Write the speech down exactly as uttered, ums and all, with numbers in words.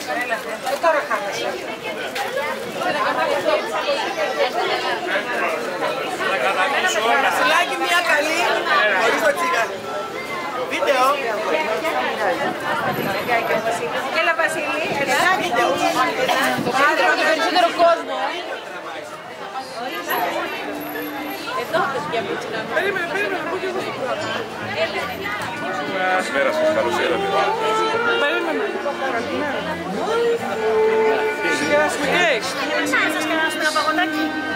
Τώρα χάμεσαι. Βασιλάκι, μια καλή. Χωρίς το τσιγάρι. Βίντεο. Έλα Βασίλη, έλα. Το περισσότερο κόσμο. Εδώ θες για μίτσινα. Περίμενε, περίμενε, πού και εδώ. Καλησπέρα σας, καλώς ήρθατε. Περίμενε. Γεια σου, Κέικ. Σας κάναμε ένα παγωτάκι.